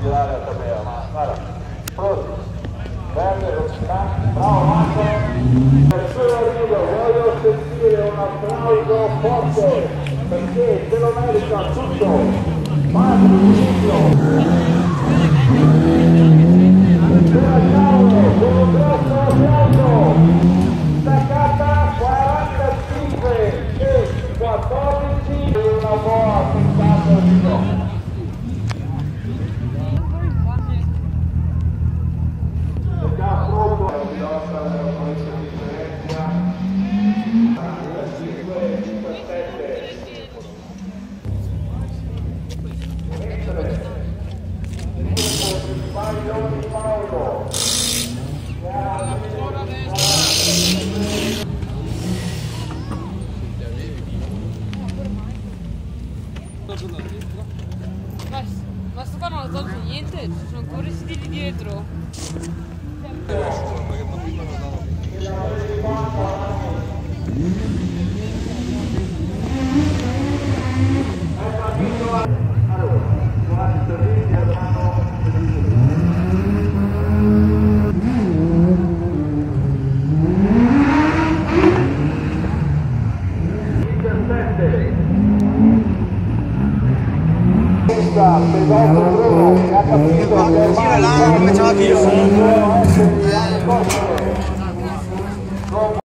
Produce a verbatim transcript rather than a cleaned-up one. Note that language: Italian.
girare a Tabea, ma guarda, pronti, verde, velocità, bravo Marco, per suo arrivo voglio sentire un applauso forte, perché se lo merita tutto, Marco, inizio, per Paolo, con un grosso applauso, staccata quarantacinque e quattordici, una buona puntata di gioco. Ma sto qua non ho tolto niente, ci sono ancora i stili dietro. Pedotto Bruno che ha capito che gira là come c'è la